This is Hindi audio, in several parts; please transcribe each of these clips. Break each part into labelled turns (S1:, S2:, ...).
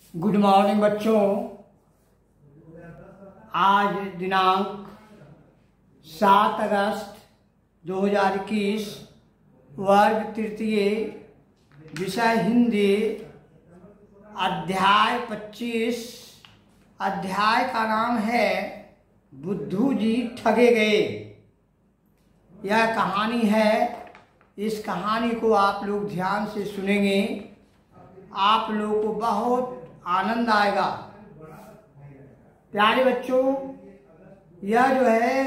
S1: गुड मॉर्निंग बच्चों। आज दिनांक 7 अगस्त 2021, वर्ग तृतीय, विषय हिंदी, अध्याय 25। अध्याय का नाम है बुद्धू जी ठगे गए। यह कहानी है। इस कहानी को आप लोग ध्यान से सुनेंगे, आप लोगों को बहुत आनंद आएगा। प्यारे बच्चों, यह जो है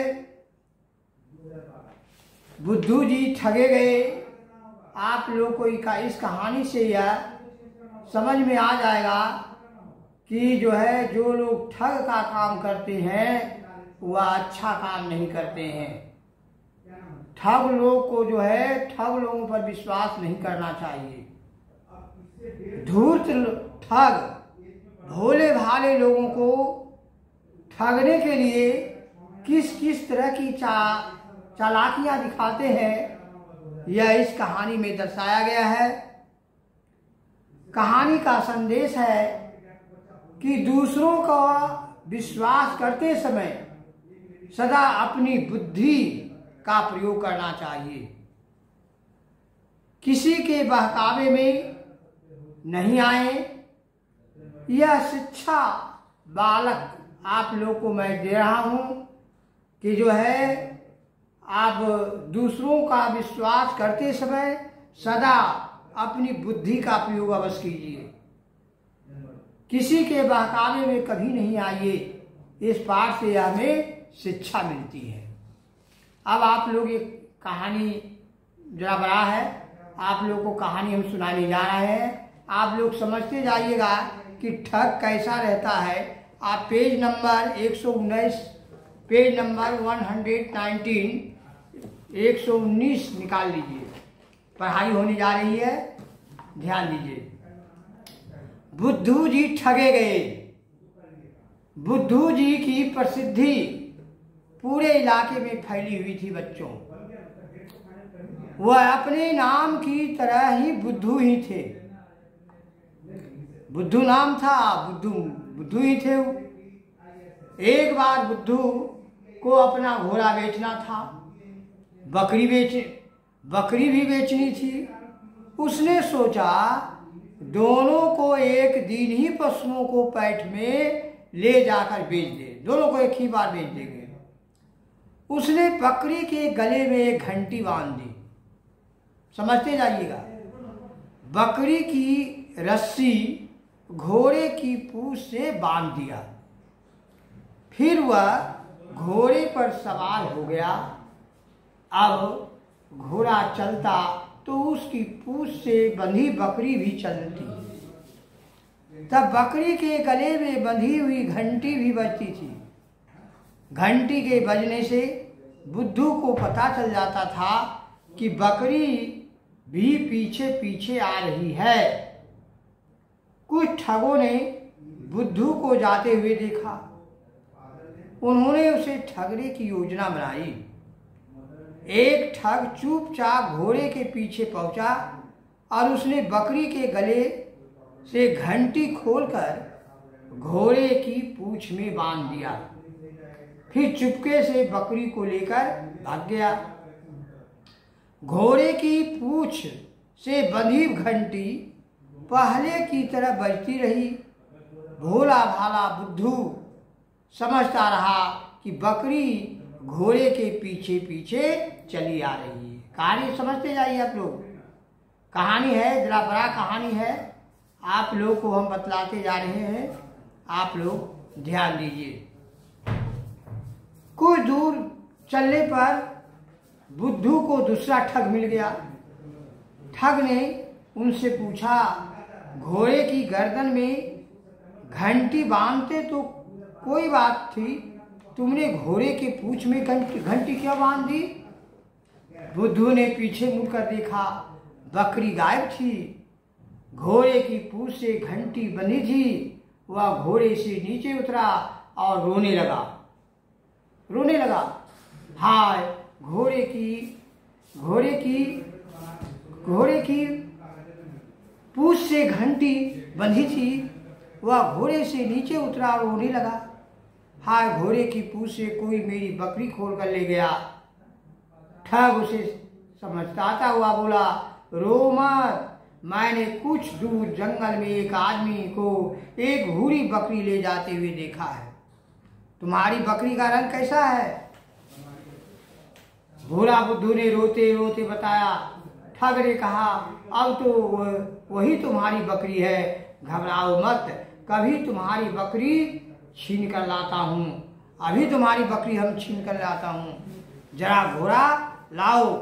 S1: बुद्धू जी ठगे गए, आप लोग को इस कहानी से यह समझ में आ जाएगा कि जो है जो लोग ठग का काम करते हैं वह अच्छा काम नहीं करते हैं। ठग लोग को जो है ठग लोगों पर विश्वास नहीं करना चाहिए। धूर्त ठग भोले भाले लोगों को ठगने के लिए किस किस तरह की चालाकियां दिखाते हैं, यह इस कहानी में दर्शाया गया है। कहानी का संदेश है कि दूसरों का विश्वास करते समय सदा अपनी बुद्धि का प्रयोग करना चाहिए। किसी के बहकावे में नहीं आए। यह शिक्षा बालक आप लोग को मैं दे रहा हूं कि जो है आप दूसरों का विश्वास करते समय सदा अपनी बुद्धि का प्रयोग अवश्य कीजिए। किसी के बहकावे में कभी नहीं आइए। इस पाठ से हमें शिक्षा मिलती है। अब आप लोग एक कहानी जरा बड़ा है, आप लोग को कहानी हम सुनाने जा रहे हैं। आप लोग समझते जाइएगा कि ठग कैसा रहता है। आप पेज नंबर 119, पेज नंबर 119, 119 निकाल लीजिए। पढ़ाई होने जा रही है, ध्यान दीजिए। बुद्धू जी ठगे गए। बुद्धू जी की प्रसिद्धि पूरे इलाके में फैली हुई थी बच्चों। वह अपने नाम की तरह ही बुद्धू ही थे। बुद्धू नाम था, बुद्धू ही थे। एक बार बुद्धू को अपना घोड़ा बेचना था, बकरी भी बेचनी थी। उसने सोचा दोनों को एक दिन ही पशुओं को पैठ में ले जाकर बेच दे, दोनों को एक ही बार बेच देंगे। उसने बकरी के गले में एक घंटी बांध दी। समझते जाइएगा। बकरी की रस्सी घोड़े की पूंछ से बांध दिया। फिर वह घोड़े पर सवार हो गया। अब घोड़ा चलता तो उसकी पूंछ से बंधी बकरी भी चलती। तब बकरी के गले में बंधी हुई घंटी भी बजती थी। घंटी के बजने से बुद्धू को पता चल जाता था कि बकरी भी पीछे पीछे आ रही है। कुछ ठगों ने बुद्धू को जाते हुए देखा। उन्होंने उसे ठगने की योजना बनाई। एक ठग चुपचाप घोड़े के पीछे पहुंचा और उसने बकरी के गले से घंटी खोलकर घोड़े की पूंछ में बांध दिया। फिर चुपके से बकरी को लेकर भाग गया। घोड़े की पूंछ से बंधी घंटी पहले की तरह बजती रही। भोला भाला बुद्धू समझता रहा कि बकरी घोड़े के पीछे पीछे चली आ रही है। कहानी समझते जाइए आप लोग। कहानी है, जरा बड़ा कहानी है, आप लोग को हम बतलाते जा रहे हैं, आप लोग ध्यान दीजिए। कुछ दूर चलने पर बुद्धू को दूसरा ठग मिल गया। ठग ने उनसे पूछा, घोड़े की गर्दन में घंटी बांधते तो कोई बात थी, तुमने घोड़े के पूंछ में घंटी क्यों बांध दी? बुद्धू ने पीछे मुड़कर देखा, बकरी गायब थी। घोड़े की पूंछ से घंटी बंधी थी। वह घोड़े से नीचे उतरा और रोने लगा। हाय, घोड़े की पूंछ से घंटी बंधी थी, वह घोड़े से नीचे उतरा और रोने लगा। हाय, घोड़े की पूंछ से कोई मेरी बकरी खोल कर ले गया। ठग उसे समझता हुआ बोला, रो मत, मैंने कुछ दूर जंगल में एक आदमी को एक भूरी बकरी ले जाते हुए देखा है। तुम्हारी बकरी का रंग कैसा है? भोला बुद्धू ने रोते रोते बताया। ठग ने कहा, अब तो वही तुम्हारी बकरी है, घबराओ मत, कभी तुम्हारी बकरी छीन कर लाता हूँ, अभी तुम्हारी बकरी हम छीन कर लाता हूँ, जरा घोड़ा लाओ।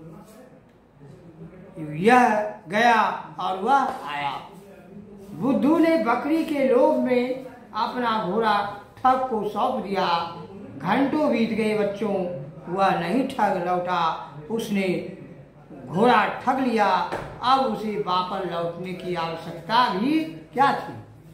S1: यह गया और वह आया। बुद्धू ने बकरी के लोभ में अपना घोड़ा ठग को सौंप दिया। घंटों बीत गए बच्चों, वह नहीं ठग लौटा। उसने घोड़ा ठग लिया, अब उसे वापस लौटने की आवश्यकता भी क्या थी।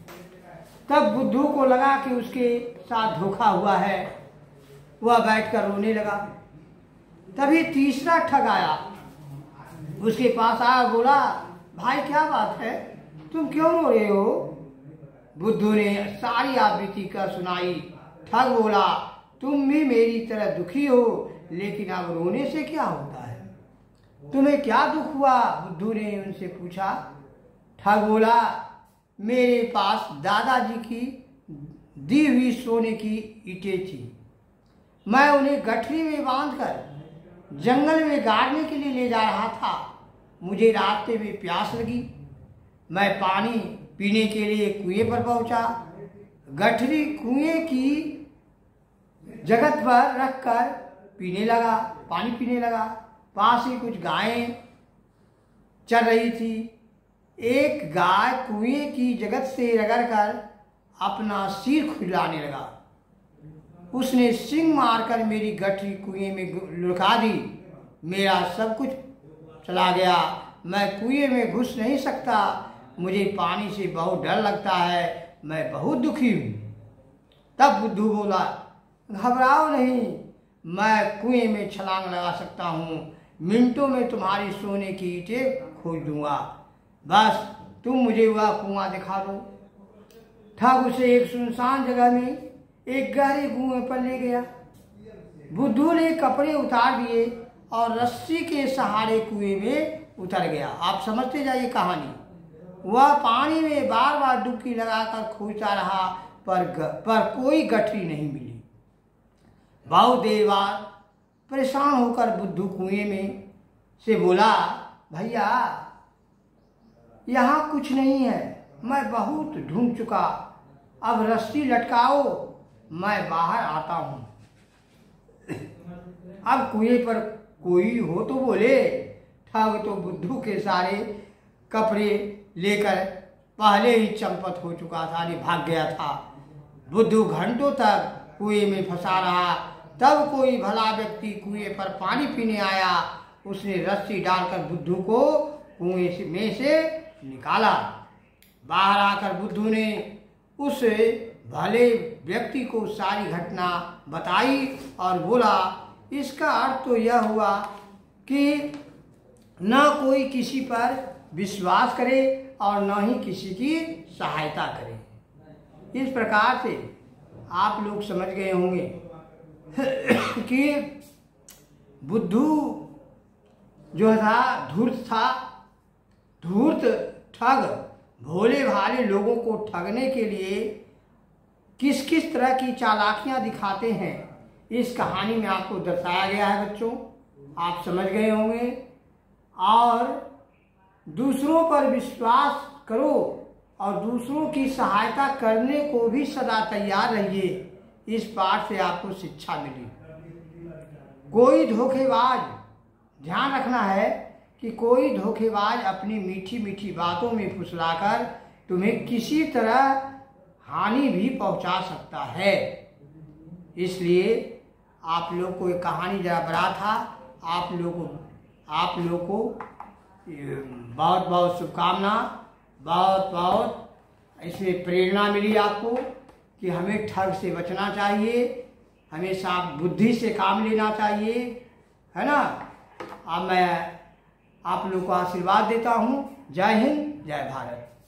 S1: तब बुद्धू को लगा कि उसके साथ धोखा हुआ है। वह बैठकर रोने लगा। तभी तीसरा ठग आया, उसके पास आया, बोला, भाई क्या बात है, तुम क्यों रो रहे हो? बुद्धू ने सारी आवृत्ति कर सुनाई। ठग बोला, तुम भी मेरी तरह दुखी हो, लेकिन अब रोने से क्या होता है? तुम्हें क्या दुख हुआ? बुद्धू ने उनसे पूछा। ठग बोला, मेरे पास दादाजी की दी हुई सोने की ईंटें थी, मैं उन्हें गठरी में बांधकर जंगल में गाड़ने के लिए ले जा रहा था। मुझे रास्ते में प्यास लगी, मैं पानी पीने के लिए कुएं पर पहुंचा। गठरी कुएं की जगत पर रखकर पानी पीने लगा। पास ही कुछ गायें चल रही थी। एक गाय कुएं की जगत से रगड़कर अपना सिर खुजलाने लगा। उसने सींग मारकर मेरी गठरी कुएं में लुढ़का दी। मेरा सब कुछ चला गया, मैं कुएं में घुस नहीं सकता, मुझे पानी से बहुत डर लगता है, मैं बहुत दुखी हूँ। तब बुद्धू बोला, घबराओ नहीं, मैं कुएं में छलांग लगा सकता हूँ, मिनटों में तुम्हारी सोने की ईंटें खोज दूंगा, बस तुम मुझे वह कुआं दिखा दो। ठग उसे एक सुनसान जगह में एक गहरे कुएं पर ले गया। बुद्धू ने कपड़े उतार दिए और रस्सी के सहारे कुएं में उतर गया। आप समझते जाइए कहानी। वह पानी में बार बार डुबकी लगाकर खोजता रहा, पर कोई गठरी नहीं मिली। बहुत देर बाद परेशान होकर बुद्धू कुएं में से बोला, भैया यहाँ कुछ नहीं है, मैं बहुत ढूंढ चुका, अब रस्सी लटकाओ, मैं बाहर आता हूँ। अब कुएं पर कोई हो तो बोले। ठग तो बुद्धू के सारे कपड़े लेकर पहले ही चंपत हो चुका था, भाग गया था। बुद्धू घंटों तक कुएं में फंसा रहा। तब कोई भला व्यक्ति कुएं पर पानी पीने आया। उसने रस्सी डालकर बुद्धू को कुएं में से निकाला। बाहर आकर बुद्धू ने उस भले व्यक्ति को सारी घटना बताई और बोला, इसका अर्थ तो यह हुआ कि न कोई किसी पर विश्वास करे और न ही किसी की सहायता करे। इस प्रकार से आप लोग समझ गए होंगे कि बुद्धू जो था धूर्त ठग भोले भाले लोगों को ठगने के लिए किस किस तरह की चालाकियां दिखाते हैं, इस कहानी में आपको दर्शाया गया है। बच्चों आप समझ गए होंगे। और दूसरों पर विश्वास करो और दूसरों की सहायता करने को भी सदा तैयार रहिए। इस पाठ से आपको शिक्षा मिली। कोई धोखेबाज, ध्यान रखना है कि कोई धोखेबाज अपनी मीठी मीठी बातों में फुसलाकर तुम्हें किसी तरह हानि भी पहुंचा सकता है। इसलिए आप लोग को एक कहानी जरा बड़ा था। आप लोग को बहुत बहुत शुभकामना, बहुत बहुत इसमें प्रेरणा मिली आपको कि हमें ठग से बचना चाहिए, हमेशा बुद्धि से काम लेना चाहिए, है ना। अब मैं आप लोग को आशीर्वाद देता हूँ। जय हिंद, जय भारत।